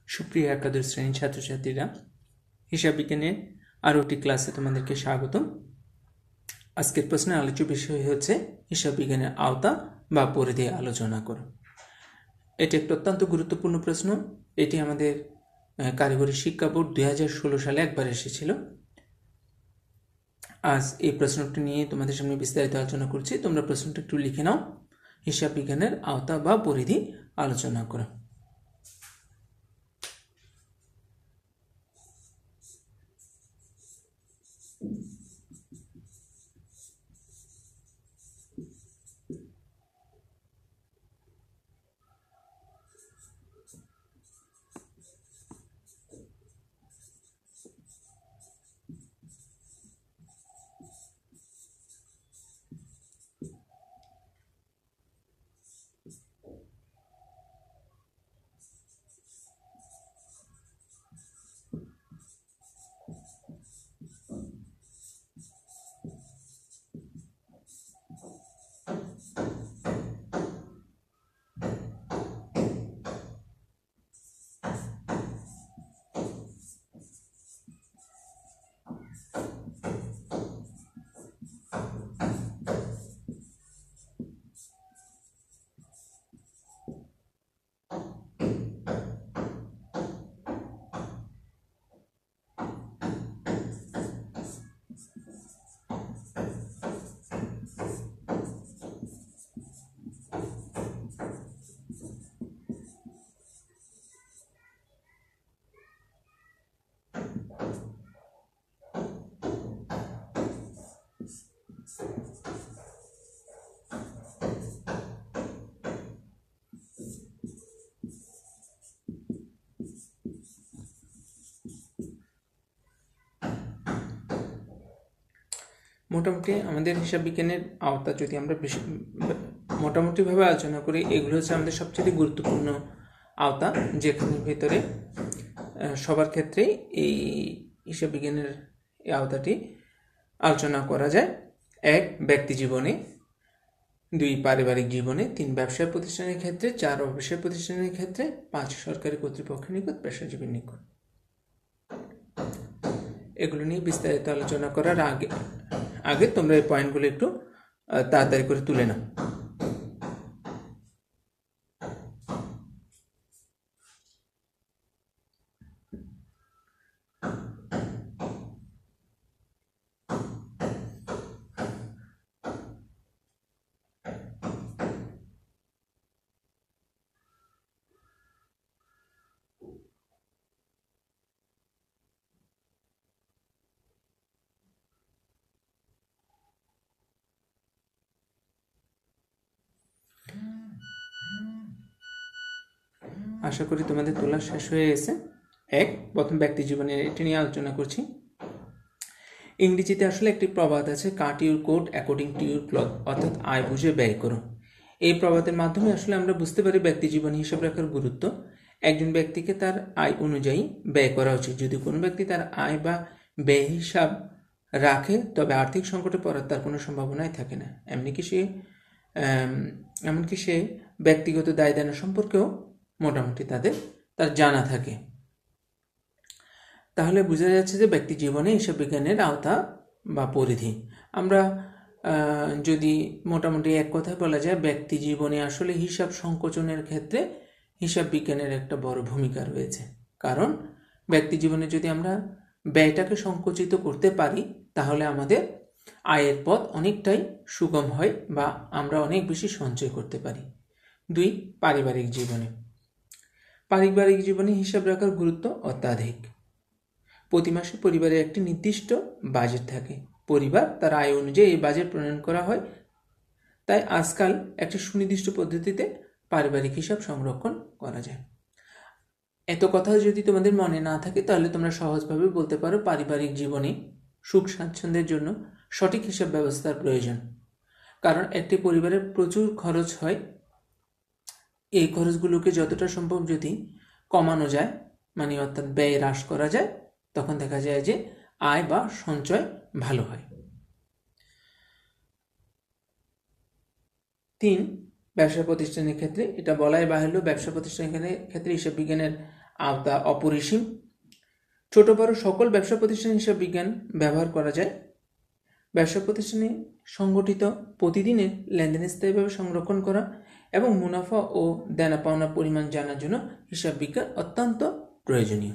সুপ্রিয় একাদশ শ্রেণীর ছাত্রছাত্রীরা, হিসাব বিজ্ঞানের আরও একটি ক্লাসে তোমাদেরকে স্বাগতম। আজকের প্রশ্নের আলোচ্য বিষয় হচ্ছে হিসাব বিজ্ঞানের আওতা বা পরিধি আলোচনা করো। এটি একটি অত্যন্ত গুরুত্বপূর্ণ প্রশ্ন। এটি আমাদের কারিগরি শিক্ষা বোর্ড 2016 সালে একবার এসেছিল। আজ এই প্রশ্নটি নিয়ে তোমাদের সামনে বিস্তারিত আলোচনা করছি। তোমরা প্রশ্নটা একটু লিখে নাও। হিসাব বিজ্ঞানের আওতা বা পরিধি আলোচনা করো। মোটামুটি আমাদের হিসাব বিজ্ঞানের আওতা যদি আমরা বেশি মোটামুটিভাবে আলোচনা করি, এগুলো হচ্ছে আমাদের সবচেয়ে গুরুত্বপূর্ণ আওতা, যেখানের ভিতরে সবার ক্ষেত্রেই এই হিসাব বিজ্ঞানের এই আওতাটি আলোচনা করা যায়। 1. ব্যক্তি জীবনে, 2. পারিবারিক জীবনে, 3. ব্যবসায় প্রতিষ্ঠানের ক্ষেত্রে, 4. অব্যবসায় প্রতিষ্ঠানের ক্ষেত্রে, 5. সরকারি কর্তৃপক্ষের নিকট, পেশাজীবীর নিকট। এগুলো নিয়ে বিস্তারিত আলোচনা করার আগে তোমরা এই পয়েন্টগুলো একটু তাড়াতাড়ি করে তুলে নাও। আশা করি তোমাদের তোলা শেষ হয়ে গেছে। 1. প্রথম ব্যক্তি জীবনে, এটি নিয়ে আলোচনা করছি। ইংরেজিতে আসলে একটি প্রবাদ আছে, cut your coat according to your cloth, অর্থাৎ আয় বুঝে ব্যয় করো। এই প্রবাদের মাধ্যমে আসলে আমরা বুঝতে পারি ব্যক্তি জীবনে হিসাব রাখার গুরুত্ব। একজন ব্যক্তিকে তার আয় অনুযায়ী ব্যয় করা উচিত। যদি কোনো ব্যক্তি তার আয় বা ব্যয় হিসাব রাখে, তবে আর্থিক সংকটে পড়ার তার কোনো সম্ভাবনাই থাকে না। এমনকি সে ব্যক্তিগত দায় দেনা সম্পর্কেও মোটামুটি তার জানা থাকে। তাহলে বোঝা যাচ্ছে যে ব্যক্তি জীবনে হিসাব বিজ্ঞানের আওতা বা পরিধি। আমরা যদি মোটামুটি এক কথায় বলা যায়, ব্যক্তি জীবনে আসলে হিসাব সংকোচনের ক্ষেত্রে হিসাব বিজ্ঞানের একটা বড় ভূমিকা রয়েছে। কারণ ব্যক্তি জীবনে যদি আমরা ব্যয়টাকে সংকুচিত করতে পারি, তাহলে আমাদের আয়ের পথ অনেকটাই সুগম হয় বা আমরা অনেক বেশি সঞ্চয় করতে পারি। 2. পারিবারিক জীবনে, পারিবারিক জীবনে হিসাব রাখার গুরুত্ব অত্যাধিক। প্রতি মাসে পরিবারের একটি নির্দিষ্ট বাজেট থাকে। পরিবার তার আয় অনুযায়ী এই বাজেট প্রণয়ন করা হয়। তাই আজকাল একটি সুনির্দিষ্ট পদ্ধতিতে পারিবারিক হিসাব সংরক্ষণ করা যায়। এত কথা যদি তোমাদের মনে না থাকে, তাহলে তোমরা সহজভাবে বলতে পারো, পারিবারিক জীবনে সুখ স্বাচ্ছন্দ্যের জন্য সঠিক হিসাব ব্যবস্থার প্রয়োজন। কারণ একটি পরিবারের প্রচুর খরচ হয়। এই খরচগুলোকে যতটা সম্ভব যদি কমানো যায়, মানে অর্থাৎ ব্যয় হ্রাস করা যায়, তখন দেখা যায় যে আয় বা সঞ্চয় ভালো হয়। 3. ব্যবসা প্রতিষ্ঠানের ক্ষেত্রে, এটা বলাই বাহুল্য, ব্যবসা প্রতিষ্ঠানের ক্ষেত্রে হিসাব বিজ্ঞানের আওতা অপরিসীম। ছোট বড় সকল ব্যবসা প্রতিষ্ঠানে হিসাব বিজ্ঞান ব্যবহার করা যায়। ব্যবসা প্রতিষ্ঠানে সংগঠিত প্রতিদিনের লেনদেন স্থায়ীভাবে সংরক্ষণ করা এবং মুনাফা ও দেনা পাওনার পরিমাণ জানার জন্য হিসাব বিজ্ঞান অত্যন্ত প্রয়োজনীয়।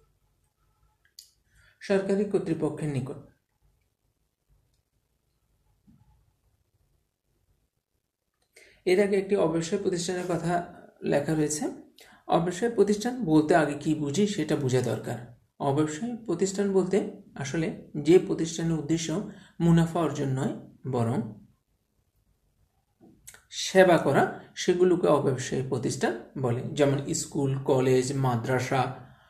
সরকারি কর্তৃপক্ষের নিকট এর আগে একটি অব্যবসায় প্রতিষ্ঠানের কথা লেখা রয়েছে। অব্যবসায় প্রতিষ্ঠান বলতে আগে কি বুঝি সেটা বোঝা দরকার। অব্যবসায় প্রতিষ্ঠান বলতে আসলে যে প্রতিষ্ঠানের উদ্দেশ্য মুনাফা অর্জন নয় বরং সেবা করা, সেগুলোকে অব্যবসায়ী প্রতিষ্ঠান বলে। যেমন স্কুল, কলেজ, মাদ্রাসা,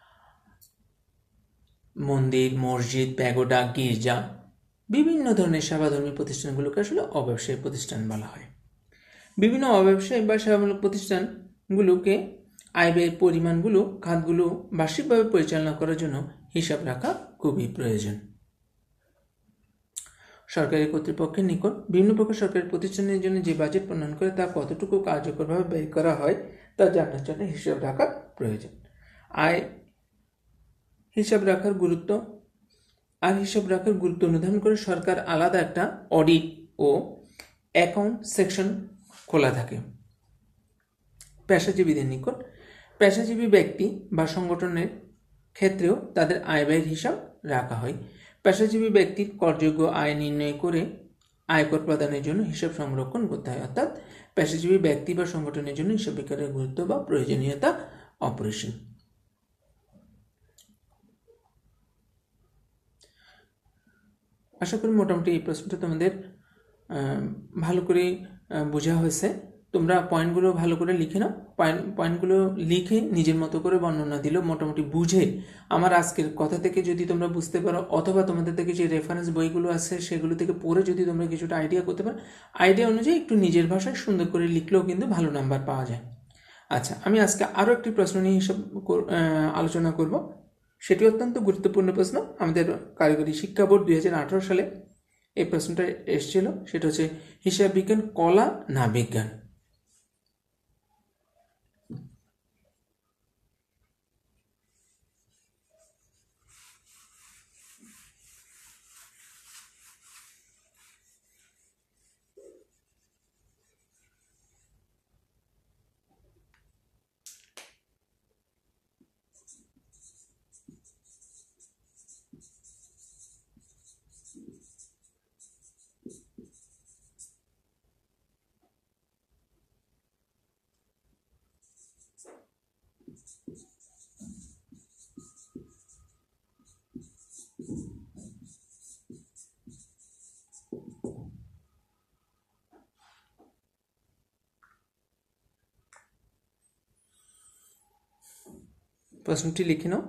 মন্দির, মসজিদ, প্যাগোডা, গির্জা, বিভিন্ন ধরনের সেবাধর্মী প্রতিষ্ঠানগুলোকে আসলে অব্যবসায়ী প্রতিষ্ঠান বলা হয়। বিভিন্ন অব্যবসায়ী বা সেবামূলক প্রতিষ্ঠানগুলোকে আয় ব্যয়ের পরিমাণগুলো, খাতগুলো বার্ষিকভাবে পরিচালনা করার জন্য হিসাব রাখা খুবই প্রয়োজন। সরকারি কর্তৃপক্ষের নিকট বিভিন্ন প্রকার সরকারি প্রতিষ্ঠানের জন্য যে বাজেট প্রণয়ন করে তা কতটুকু কার্যকরভাবে ব্যয় করা হয় তা জানার জন্য হিসাব রাখা প্রয়োজন। আয় হিসাব রাখার গুরুত্ব অনুধাবন করে সরকার আলাদা একটা অডিট ও অ্যাকাউন্ট সেকশন খোলা থাকে। পেশাজীবীদের নিকট পেশাজীবী ব্যক্তি বা সংগঠনের ক্ষেত্রেও তাদের আয় ব্যয়ের হিসাব রাখা হয়। পেশাজীবী ব্যক্তির করযোগ্য আয় নির্ণয় করে আয়কর প্রদানের জন্য হিসাব সংরক্ষণ করতে হয়। অর্থাৎ পেশাজীবী ব্যক্তি বা সংগঠনের জন্য হিসাব বিজ্ঞানের গুরুত্ব বা প্রয়োজনীয়তা অপরিসীম। আশা করি মোটামুটি এই প্রশ্নটা তোমাদের ভালো করে বোঝা হয়েছে। তোমরা পয়েন্টগুলো ভালো করে লিখে নাও। পয়েন্টগুলো লিখে নিজের মতো করে বর্ণনা দিলেও মোটামুটি বুঝে আমার আজকের কথা থেকে যদি তোমরা বুঝতে পারো, অথবা তোমাদের থেকে যে রেফারেন্স বইগুলো আছে সেগুলো থেকে পড়ে যদি তোমরা কিছুটা আইডিয়া করতে পারো, আইডিয়া অনুযায়ী একটু নিজের ভাষায় সুন্দর করে লিখলেও কিন্তু ভালো নাম্বার পাওয়া যায়। আচ্ছা, আমি আজকে আরও একটি প্রশ্ন নিয়ে আলোচনা করব। সেটি অত্যন্ত গুরুত্বপূর্ণ প্রশ্ন। আমাদের কারিগরি শিক্ষা বোর্ড 2018 সালে এই প্রশ্নটা এসেছিল। সেটা হচ্ছে হিসাব বিজ্ঞান কলা না বিজ্ঞান? প্রশ্নটি লিখে নাও।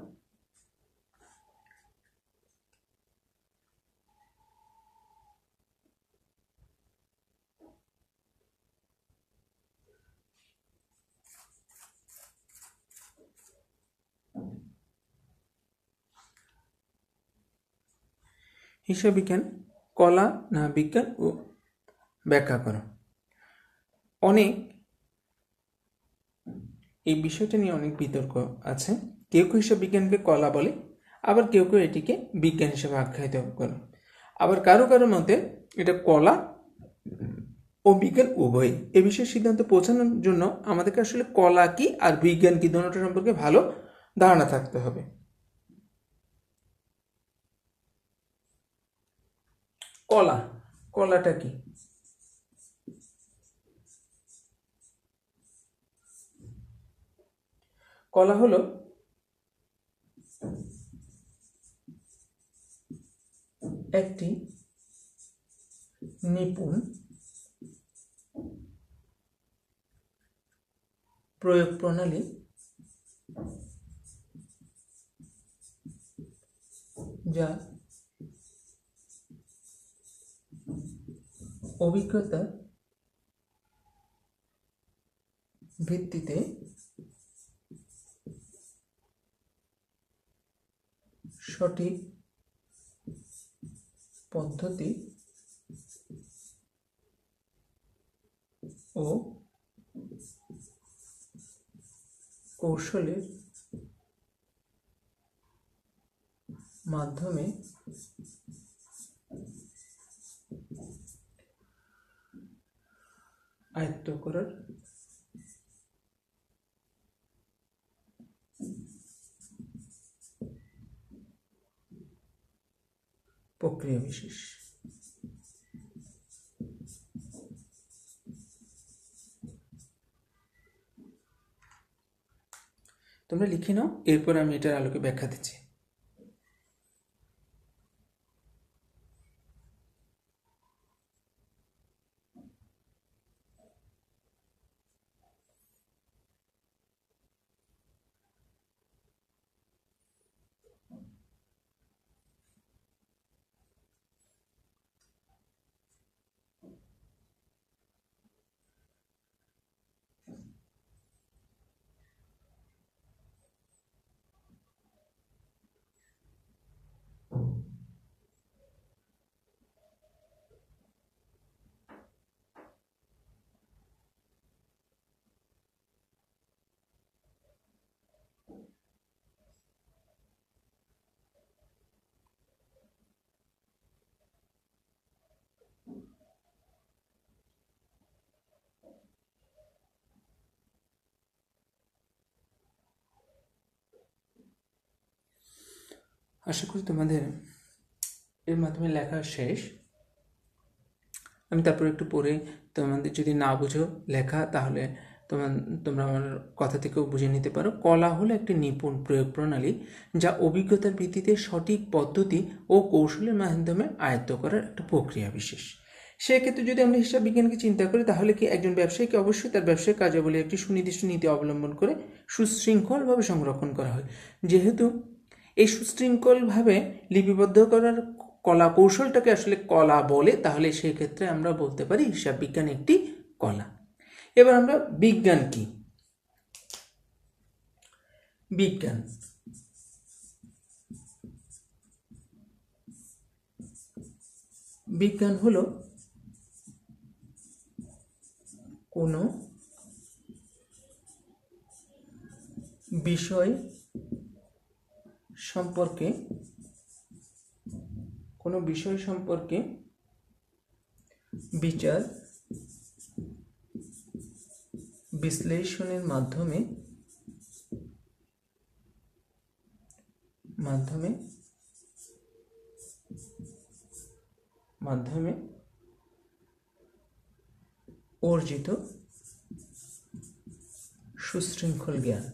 হিসাব বিজ্ঞান কলা না বিজ্ঞান ও ব্যাখ্যা করো। অনেক এই বিষয়টা নিয়ে অনেক বিতর্ক আছে। কেউ কেউ হিসাব বিজ্ঞানকে কলা বলে, আবার কেউ কেউ এটিকে বিজ্ঞান হিসেবে আখ্যায়িত করে। আবার কারো কারো মতে এটা কলা ও বিজ্ঞান উভয়। এ বিষয়ে সিদ্ধান্ত পৌঁছানোর জন্য আমাদেরকে আসলে কলা কি আর বিজ্ঞান কি দুটোটা সম্পর্কে ভালো ধারণা থাকতে হবে। কলাটা কি? কলা হলো একটি নিপুণ প্রয়োগ প্রণালী যা অভিজ্ঞতার ভিত্তিতে সঠিক পদ্ধতি ও কৌশলের মাধ্যমে আয়ত্ত করার প্রক্রিয়া বিশেষ। তোমরা লিখে নাও, এরপর আমি এটার আলোকে ব্যাখ্যা দিচ্ছি। আশা করি তোমাদের এর মাধ্যমে লেখা শেষ। আমি তারপর একটু পড়ে, তোমাদের যদি না বুঝো লেখা, তাহলে তোমরা আমার কথা থেকেও বুঝে নিতে পারো। কলা হলো একটি নিপুণ প্রয়োগ প্রণালী যা অভিজ্ঞতার ভিত্তিতে সঠিক পদ্ধতি ও কৌশলের মাধ্যমে আয়ত্ত করার একটা প্রক্রিয়া বিশেষ। সেক্ষেত্রে যদি আমরা হিসাব বিজ্ঞানকে চিন্তা করি, তাহলে কি একজন ব্যবসায়ীকে অবশ্যই তার ব্যবসায়িক কার্যাবলী একটি সুনির্দিষ্ট নীতি অবলম্বন করে সুশৃঙ্খলভাবে সংরক্ষণ করা হয়। যেহেতু এই সুশৃঙ্খলভাবে লিপিবদ্ধ করার কলা কৌশলটাকে আসলে কলা বলে, তাহলে সেই ক্ষেত্রে আমরা বলতে পারি হিসাব বিজ্ঞান একটি কলা। এবার আমরা বিজ্ঞান কি? বিজ্ঞান বিজ্ঞান হলো কোনো বিষয় সম্পর্কে বিচার বিশ্লেষণের মাধ্যমে অর্জিত সুশৃঙ্খল জ্ঞান।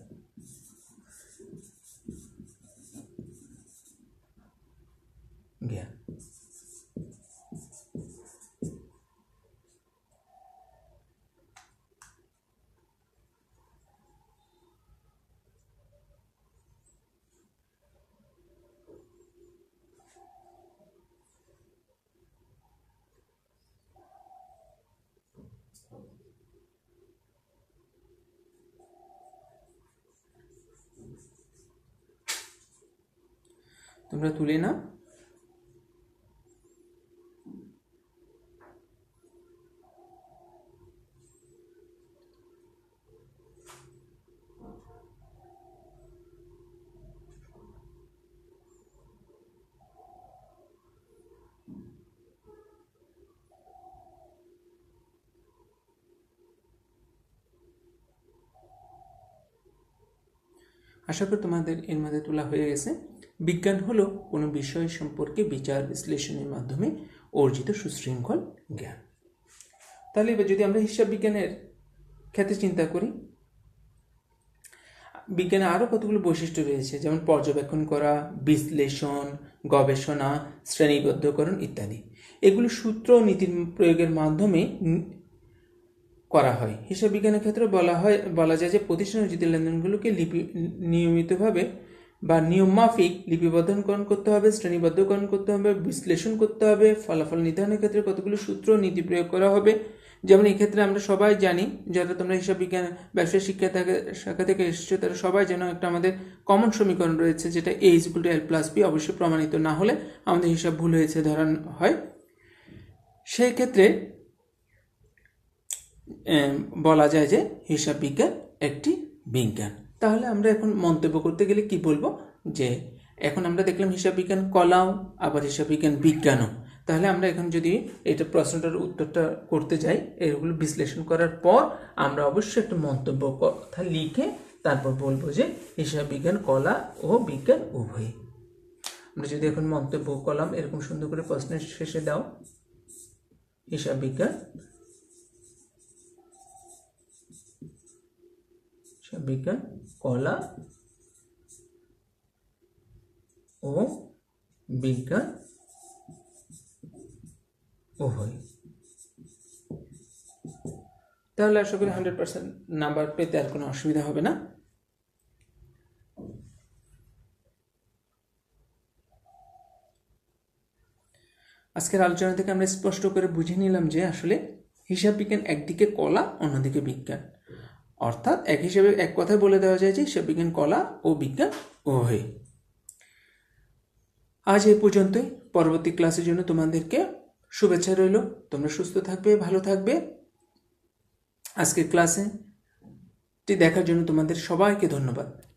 তোমরা তুলে নাও। আশা করি তোমাদের এর মধ্যে তোলা হয়ে গেছে। বিজ্ঞান হলো কোনো বিষয় সম্পর্কে বিচার বিশ্লেষণের মাধ্যমে অর্জিত সুশৃঙ্খল জ্ঞান। তাহলে এবার যদি আমরা হিসাব বিজ্ঞানের ক্ষেত্রে চিন্তা করি, বিজ্ঞানে আরও কতগুলো বৈশিষ্ট্য রয়েছে, যেমন পর্যবেক্ষণ করা, বিশ্লেষণ, গবেষণা, শ্রেণীবদ্ধকরণ ইত্যাদি। এগুলো সূত্র ও নীতির প্রয়োগের মাধ্যমে করা হয়। হিসাব বিজ্ঞানের ক্ষেত্রে বলা যায় যে প্রতিষ্ঠান অর্জিত লেনদেনগুলোকে নিয়মিতভাবে বা নিয়মমাফিক লিপিবদ্ধকরণ করতে হবে, শ্রেণীবদ্ধকরণ করতে হবে, বিশ্লেষণ করতে হবে। ফলাফল নির্ধারণের ক্ষেত্রে কতগুলো সূত্র নীতি প্রয়োগ করা হবে। যেমন এই ক্ষেত্রে আমরা সবাই জানি, যারা তোমরা হিসাব বিজ্ঞান ব্যবসায় শাখা থেকে এসেছো, তারা সবাই যেন একটা আমাদের কমন সমীকরণ রয়েছে, যেটা A=L+B। অবশ্যই প্রমাণিত না হলে আমাদের হিসাব ভুল হয়েছে ধরা হয়। সেই ক্ষেত্রে বলা যায় যে হিসাব বিজ্ঞান একটি বিজ্ঞান। তাহলে আমরা এখন মন্তব্য করতে গেলে কি বলবো, যে এখন আমরা দেখলাম হিসাব বিজ্ঞান কলাও, আবার হিসাব বিজ্ঞান বিজ্ঞানও। তাহলে আমরা এখন যদি এটা প্রশ্নটার উত্তরটা করতে যাই, এগুলো বিশ্লেষণ করার পর আমরা অবশ্যই একটা মন্তব্য কথা লিখে তারপর বলবো যে হিসাব বিজ্ঞান কলা ও বিজ্ঞান উভয়। আমরা যদি এখন মন্তব্য কলাম এরকম সুন্দর করে প্রশ্নের শেষে দাও, হিসাব বিজ্ঞান কলা ও বিজ্ঞান উভয়, তাহলে আশা করি 100% নাম্বার পেতে আর কোনো অসুবিধা হবে না। আজকের আলোচনা থেকে আমরা স্পষ্ট করে বুঝে নিলাম যে আসলে হিসাব বিজ্ঞান একদিকে কলা, অন্যদিকে বিজ্ঞান, অর্থাৎ এক হিসেবে এক কথায় বলে দেওয়া যায় যে হিসাব বিজ্ঞান কলা ও বিজ্ঞান উভয়। আজ এই পর্যন্তই। পরবর্তী ক্লাসের জন্য তোমাদেরকে শুভেচ্ছা রইল। তোমরা সুস্থ থাকবে, ভালো থাকবে। আজকের ক্লাসে দেখার জন্য তোমাদের সবাইকে ধন্যবাদ।